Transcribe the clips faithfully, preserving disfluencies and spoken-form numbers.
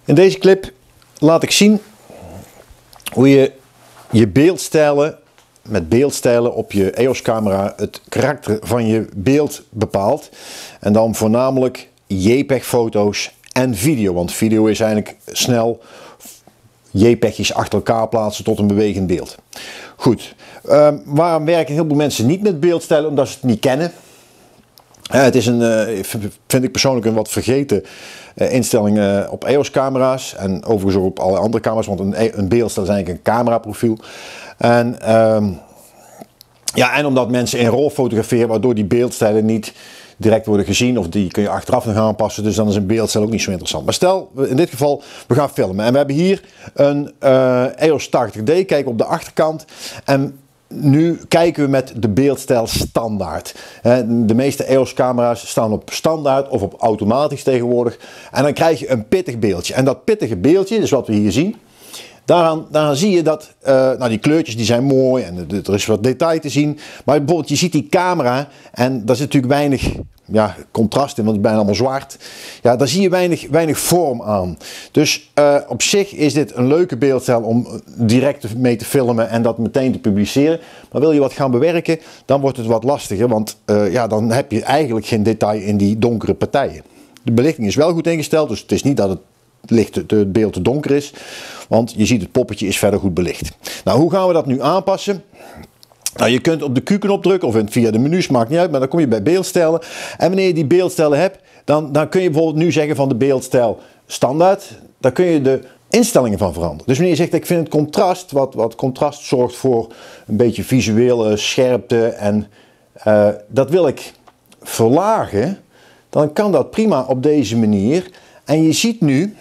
In deze clip laat ik zien hoe je je beeldstijlen, met beeldstijlen op je E O S camera het karakter van je beeld bepaalt. En dan voornamelijk JPEG foto's en video, want video is eigenlijk snel JPEG'jes achter elkaar plaatsen tot een bewegend beeld. Goed, uh, waarom werken heel veel mensen niet met beeldstijlen? Omdat ze het niet kennen. Uh, het is een, uh, vind ik persoonlijk een wat vergeten uh, instelling uh, op E O S camera's en overigens ook op alle andere camera's, want een, een beeldstijl is eigenlijk een cameraprofiel. En, uh, ja, en omdat mensen in RAW fotograferen, waardoor die beeldstijlen niet direct worden gezien, of die kun je achteraf nog aanpassen, dus dan is een beeldstijl ook niet zo interessant. Maar stel, in dit geval, we gaan filmen en we hebben hier een uh, E O S tachtig D, kijken op de achterkant en nu kijken we met de beeldstijl standaard. De meeste E O S camera's staan op standaard of op automatisch tegenwoordig en dan krijg je een pittig beeldje. En dat pittige beeldje, dus wat we hier zien, Daaraan, daaraan zie je dat, uh, nou die kleurtjes die zijn mooi en er is wat detail te zien. Maar bijvoorbeeld je ziet die camera en daar zit natuurlijk weinig ja, contrast in, want het is bijna allemaal zwart. Ja, daar zie je weinig, weinig vorm aan. Dus uh, op zich is dit een leuke beeldstijl om direct mee te filmen en dat meteen te publiceren. Maar wil je wat gaan bewerken, dan wordt het wat lastiger, want uh, ja, dan heb je eigenlijk geen detail in die donkere partijen. De belichting is wel goed ingesteld, dus het is niet dat het licht het beeld te donker is, want je ziet het poppetje is verder goed belicht. Nou, hoe gaan we dat nu aanpassen? Nou, je kunt op de Q-knop drukken of via de menus, maakt niet uit, maar dan kom je bij beeldstijlen. En wanneer je die beeldstijlen hebt, dan, dan kun je bijvoorbeeld nu zeggen van de beeldstijl standaard, daar kun je de instellingen van veranderen. Dus wanneer je zegt ik vind het contrast, wat, wat contrast zorgt voor een beetje visuele scherpte en uh, dat wil ik verlagen, dan kan dat prima op deze manier. En je ziet nu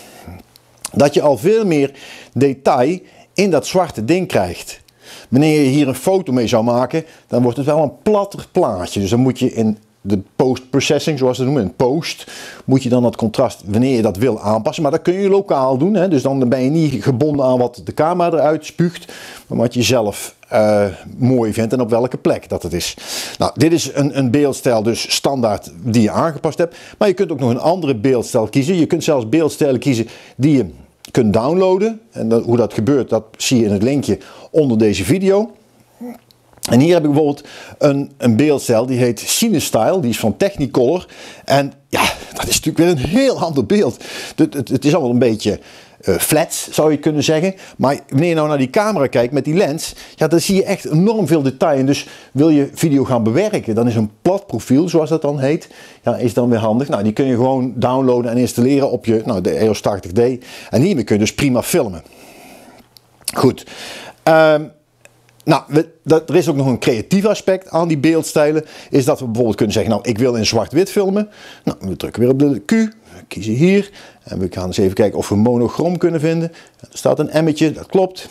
dat je al veel meer detail in dat zwarte ding krijgt. Wanneer je hier een foto mee zou maken, dan wordt het wel een platter plaatje. Dus dan moet je in de post-processing, zoals ze noemen, in post, moet je dan dat contrast, wanneer je dat wil, aanpassen. Maar dat kun je lokaal doen, hè? Dus dan ben je niet gebonden aan wat de camera eruit spuugt, maar wat je zelf uh, mooi vindt en op welke plek dat het is. Nou, dit is een, een beeldstijl dus standaard die je aangepast hebt. Maar je kunt ook nog een andere beeldstijl kiezen. Je kunt zelfs beeldstijlen kiezen die je kunt downloaden. En dat, hoe dat gebeurt, dat zie je in het linkje onder deze video. En hier heb ik bijvoorbeeld een, een beeldstijl die heet CineStyle, die is van Technicolor. En ja, dat is natuurlijk weer een heel ander beeld. Het, het, het is allemaal een beetje uh, flat, zou je kunnen zeggen. Maar wanneer je nou naar die camera kijkt met die lens, ja, dan zie je echt enorm veel detail. En dus wil je video gaan bewerken, dan is een plat profiel, zoals dat dan heet, ja, is dan weer handig. Nou, die kun je gewoon downloaden en installeren op je, nou, de E O S tachtig D. En hiermee kun je dus prima filmen. Goed. Um, Nou, we, dat, er is ook nog een creatief aspect aan die beeldstijlen. Is dat we bijvoorbeeld kunnen zeggen, nou ik wil in zwart-wit filmen. Nou, we drukken weer op de Q, we kiezen hier. En we gaan eens even kijken of we monochroom kunnen vinden. Er staat een emmetje, dat klopt.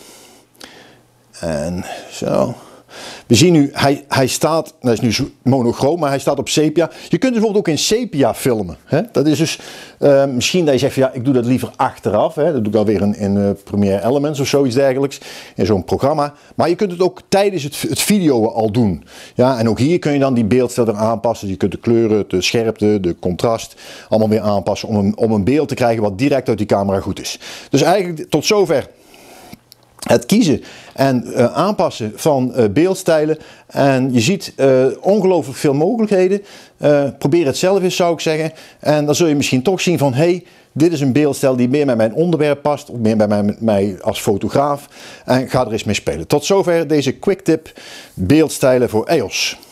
En zo. We zien nu, hij, hij staat, dat is nu monochroom, maar hij staat op sepia. Je kunt dus bijvoorbeeld ook in sepia filmen. Hè? Dat is dus, uh, misschien dat je zegt, van, ja, ik doe dat liever achteraf. Hè? Dat doe ik alweer in, in uh, Premiere Elements of zoiets dergelijks. In zo'n programma. Maar je kunt het ook tijdens het, het video al doen. Ja, en ook hier kun je dan die beeldstijl aanpassen. Je kunt de kleuren, de scherpte, de contrast allemaal weer aanpassen om een, om een beeld te krijgen wat direct uit die camera goed is. Dus eigenlijk tot zover het kiezen en uh, aanpassen van uh, beeldstijlen. En je ziet uh, ongelooflijk veel mogelijkheden. Uh, probeer het zelf eens, zou ik zeggen. En dan zul je misschien toch zien van, hey, dit is een beeldstijl die meer bij mijn onderwerp past. Of meer bij mij, mij als fotograaf. En ga er eens mee spelen. Tot zover deze quick tip beeldstijlen voor E O S.